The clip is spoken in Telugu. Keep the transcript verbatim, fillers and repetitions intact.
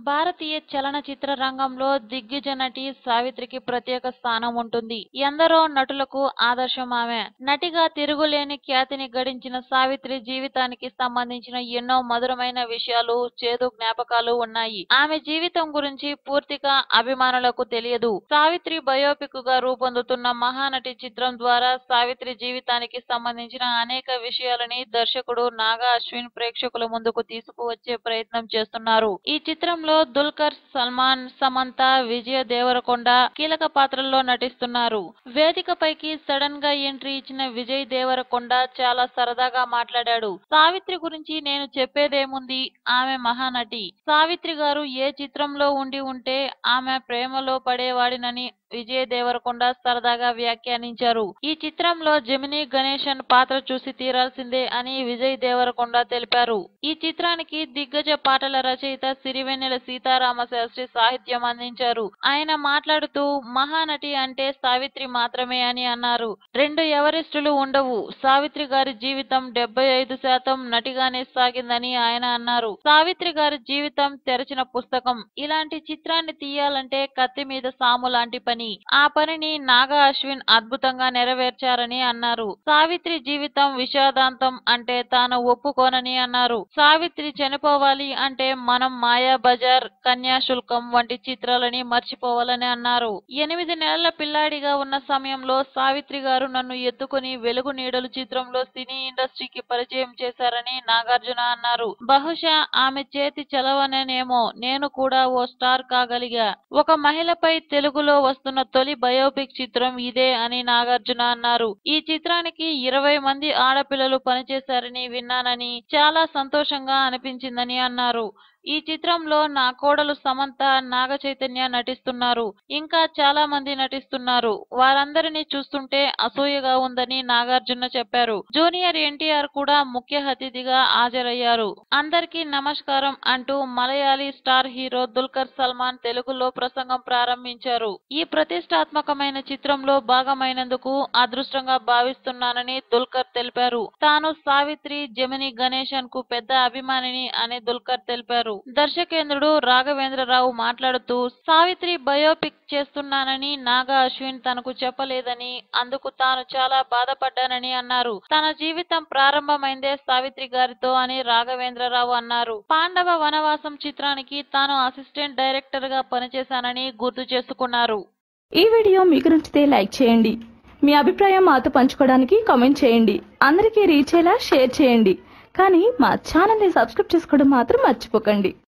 భారతీయ చలనచిత్ర రంగంలో దిగ్గజ నటి సావిత్రికి ప్రత్యేక స్థానం ఉంటుంది. ఎందరో నటులకు ఆదర్శం ఆమె. నటిగా తిరుగులేని ఖ్యాతిని గడించిన సావిత్రి జీవితానికి సంబంధించిన ఎన్నో మధురమైన విషయాలు, చేదు జ్ఞాపకాలు ఉన్నాయి. ఆమె జీవితం గురించి పూర్తిగా అభిమానులకు తెలియదు. సావిత్రి బయోపిక్ గా రూపొందుతున్న మహానటి చిత్రం ద్వారా సావిత్రి జీవితానికి సంబంధించిన అనేక విషయాలని దర్శకుడు నాగా అశ్విన్ ప్రేక్షకుల ముందుకు తీసుకువచ్చే ప్రయత్నం చేస్తున్నారు. ఈ చిత్రంలో దుల్కర్ సల్మాన్, సమంత, విజయ దేవరకొండ కీలక పాత్రల్లో నటిస్తున్నారు. వేదికపైకి సడన్ గా ఎంట్రీ ఇచ్చిన విజయ్ దేవరకొండ చాలా సరదాగా మాట్లాడాడు. సావిత్రి గురించి నేను చెప్పేదేముంది, ఆమె మహానటి. సావిత్రి గారు ఏ చిత్రంలో ఉండి ఉంటే ఆమె ప్రేమలో పడేవాడినని విజయ్ దేవరకొండ సరదాగా వ్యాఖ్యానించారు. ఈ చిత్రంలో జెమినీ గణేశన్ పాత్ర చూసి తీరాల్సిందే అని విజయ్ దేవరకొండ తెలిపారు. ఈ చిత్రానికి దిగ్గజ పాటల రచయిత సిరివెన్నెల సీతారామ శాస్త్రి సాహిత్యం అందించారు. ఆయన మాట్లాడుతూ మహానటి అంటే సావిత్రి మాత్రమే అని అన్నారు. రెండు ఎవరెస్టులు ఉండవు. సావిత్రి గారి జీవితం డెబ్బై ఐదు శాతం నటిగానే సాగిందని ఆయన అన్నారు. సావిత్రి గారి జీవితం తెరచిన పుస్తకం. ఇలాంటి చిత్రాన్ని తీయాలంటే కత్తి మీద సాము లాంటి పని. ఆ పనిని నాగా అశ్విన్ అద్భుతంగా నెరవేర్చారని అన్నారు. సావిత్రి జీవితం విషాదాంతం అంటే తాను ఒప్పుకోనని అన్నారు. సావిత్రి చనిపోవాలి అంటే మనం మాయా బజార్, కన్యాశుల్కం వంటి చిత్రాలని మర్చిపోవాలని అన్నారు. ఎనిమిది నెలల పిల్లాడిగా ఉన్న సమయంలో సావిత్రి గారు నన్ను ఎత్తుకుని వెలుగు నీడలు చిత్రంలో సినీ ఇండస్ట్రీకి పరిచయం చేశారని నాగార్జున అన్నారు. బహుశా ఆమె చేతి చలవనేనేమో నేను కూడా ఓ స్టార్ కాగలిగా. ఒక మహిళపై తెలుగులో వస్తున్న తొలి బయోపిక్ చిత్రం ఇదే అని నాగార్జున అన్నారు. ఈ చిత్రానికి ఇరవై మంది ఆడపిల్లలు పనిచేశారని విన్నానని చాలా సంతోషంగా అనిపించిందని అన్నారు. ఈ చిత్రంలో నా కోడలు సమంత, నాగ చైతన్య నటిస్తున్నారు. ఇంకా చాలా మంది నటిస్తున్నారు. వారందరినీ చూస్తుంటే అసూయగా ఉందని నాగార్జున చెప్పారు. జూనియర్ ఎన్టీఆర్ కూడా ముఖ్య అతిథిగా హాజరయ్యారు. అందరికీ నమస్కారం అంటూ మలయాళీ స్టార్ హీరో దుల్కర్ సల్మాన్ తెలుగులో ప్రసంగం ప్రారంభించారు. ఈ ప్రతిష్టాత్మకమైన చిత్రంలో భాగమైనందుకు అదృష్టంగా భావిస్తున్నానని దుల్కర్ తెలిపారు. తాను సావిత్రి, జెమినీ గణేశన్ కు పెద్ద అభిమానిని అని దుల్కర్ తెలిపారు. దర్శకేంద్రుడు రాఘవేంద్రరావు మాట్లాడుతూ సావిత్రి బయోపిక్ చేస్తున్నానని నాగా అశ్విన్ తనకు చెప్పలేదని, అందుకు తాను చాలా బాధపడ్డానని అన్నారు. తన జీవితం ప్రారంభమైందే సావిత్రి గారితో అని రాఘవేంద్రరావు అన్నారు. పాండవ వనవాసం చిత్రానికి తాను అసిస్టెంట్ డైరెక్టర్ గా పనిచేశానని గుర్తు చేసుకున్నారు. ఈ వీడియో మీకు నచ్చితే లైక్ చేయండి. మీ అభిప్రాయం మాతో పంచుకోవడానికి కామెంట్ చేయండి. అందరికీ రీచ్ అయ్యేలా షేర్ చేయండి. కానీ మా ఛానల్ని సబ్స్క్రైబ్ చేసుకోవడం మాత్రం మర్చిపోకండి.